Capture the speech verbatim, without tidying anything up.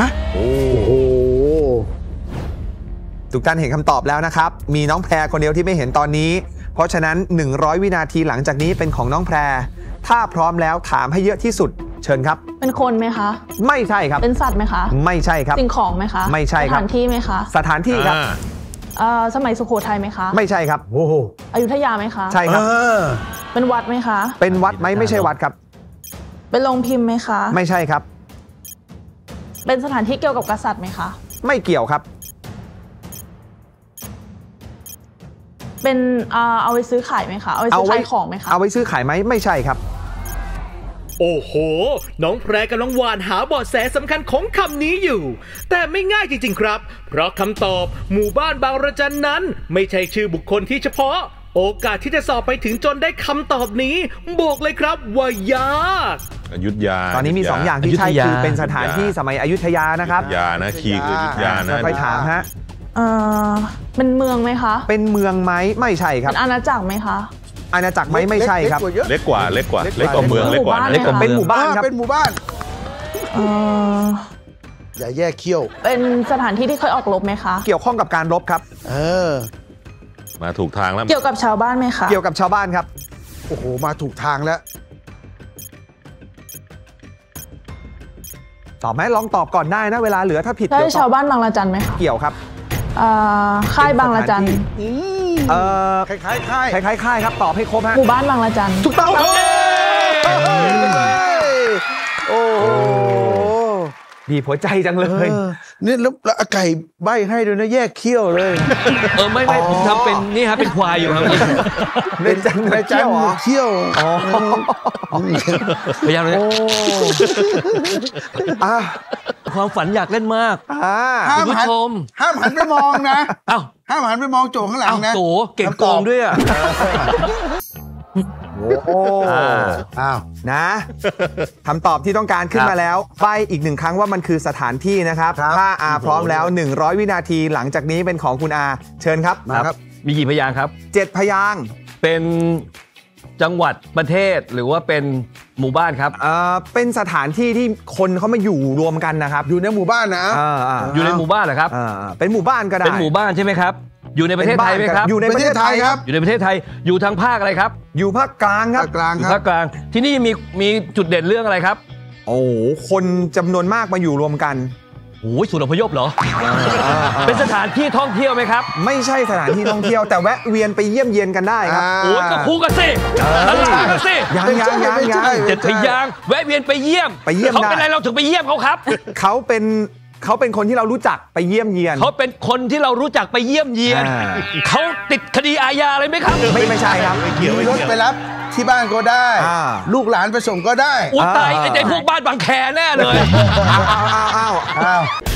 ฮะโอ้โหทุกท่านเห็นคำตอบแล้วนะครับมีน้องแพรคนเดียวที่ไม่เห็นตอนนี้เพราะฉะนั้นหนึ่งร้อยวินาทีหลังจากนี้เป็นของน้องแพรถ้าพร้อมแล้วถามให้เยอะที่สุดเชิญครับเป็นคนไหมคะไม่ใช่ครับเป็นสัตว์ไหมคะไม่ใช่ครับสิ่งของไหมคะไม่ใช่ครับสถานที่ไหมคะสถานที่ครับสมัยสุโขทัยไหมคะไม่ใช่ครับโอ้โหอยุธยาไหมคะใช่ครับเป็นวัดไหมคะเป็นวัดไหมไม่ใช่วัดครับเป็นโรงพิมพ์ไหมคะไม่ใช่ครับเป็นสถานที่เกี่ยวกับกษัตริย์ไหมคะไม่เกี่ยวครับเป็นเอาไว้ซื้อขายไหมคะเอาไว้ซื้อขายของไหมคะเอาไว้ซื้อขายไหมไม่ใช่ครับโอ้โหน้องแพรกำลังหวานหาเบาะแสสำคัญของคำนี้อยู่แต่ไม่ง่ายจริงๆครับเพราะคำตอบหมู่บ้านบางระจันนั้นไม่ใช่ชื่อบุคคลที่เฉพาะโอกาสที่จะสอบไปถึงจนได้คำตอบนี้บอกเลยครับว่ายากอยุธยาตอนนี้มีสองอย่างที่ใช่คือเป็นสถานที่สมัยอยุธยานะครับอยุธยานะคีย์คืออยุธยานะไปถามฮะเออเป็นเมืองไหมคะเป็นเมืองไหมไม่ใช่ครับเป็นอาณาจักรไหมคะอาณาจักรไหมไม่ใช่ครับเล็กกว่าเล็กกว่าเล็กกว่าเมืองเล็กกว่าเล็กกว่าเป็นหมู่บ้านครับเป็นหมู่บ้านอย่าแยกเขี้ยวเป็นสถานที่ที่เคยออกรบไหมคะเกี่ยวข้องกับการรบครับเออมาถูกทางแล้วเกี่ยวกับชาวบ้านไหมคะเกี่ยวกับชาวบ้านครับโอ้โหมาถูกทางแล้วตอบไหมลองตอบก่อนได้นะเวลาเหลือถ้าผิดใช่ชาวบ้านบางระจันไหมเกี่ยวครับค่ายบางระจันเออคล้ายๆค่ายคล้ายๆค่ายครับตอบให้ครบฮะหมู่บ้านบางระจันถูกต้องครับโอ้บีบหัวใจจังเลยนี่แล้วอาไก่ใบให้ด้วยนะแยกเขี้ยวเลยเออไม่ไม่ผมทำเป็นนี่ครับเป็นควายอยู่ครับเป็นจังเป็นจังเขี้ยวพยายามเลยความฝันอยากเล่นมากคุณผู้ชมห้ามหันไปมองนะอ้าวห้ามหันไปมองโจข้างหลังนะโจเก่งโกงด้วยอ่ะโอ้โหอ้าวนะคำตอบที่ต้องการขึ้นมาแล้วใบอีกหนึ่งครั้งว่ามันคือสถานที่นะครับถ้าอาพร้อมแล้วหนึ่งร้อยวินาทีหลังจากนี้เป็นของคุณอาเชิญครับมาครับมีกี่พยางค์ครับเจ็ดพยางค์เป็นจังหวัดประเทศหรือว่าเป็นหมู่บ้านครับเอ่อเป็นสถานที่ที่คนเขามาอยู่รวมกันนะครับอยู่ในหมู่บ้านนะอยู่ในหมู่บ้านเหรอครับเป็นหมู่บ้านก็ได้เป็นหมู่บ้านใช่ไหมครับอยู่ในประเทศไทยไหมครับอยู่ในประเทศไทยครับอยู่ในประเทศไทยอยู่ทางภาคอะไรครับอยู่ภาคกลางครับกลางครับภาคกลางที่นี่มีมีจุดเด่นเรื่องอะไรครับโอ้คนจำนวนมากมาอยู่รวมกันโอ้ยศูนย์อพยพเหรอเป็นสถานที่ท่องเที่ยวไหมครับไม่ใช่สถานที่ท่องเที่ยวแต่แวะเวียนไปเยี่ยมเยียนกันได้ครับโอ้ยก็พูดกันสิตลาดกันสิยังยังยังยังเจ็ดพยางค์แวะเวียนไปเยี่ยมไปเยี่ยมเขาเป็นอะไรเราถึงไปเยี่ยมเขาครับเขาเป็นเขาเป็นคนที่เรารู้จักไปเยี่ยมเยียนเขาเป็นคนที่เรารู้จักไปเยี่ยมเยียนเขาติดคดีอาญาอะไรไหมครับไม่ไม่ใช่ครับมีรถไปรับที่บ้านก็ได้ลูกหลานไปส่งก็ได้อุ้ยตายไอ้พวกบ้านบางแคแน่เลยอ้าวอ้าวอ้าว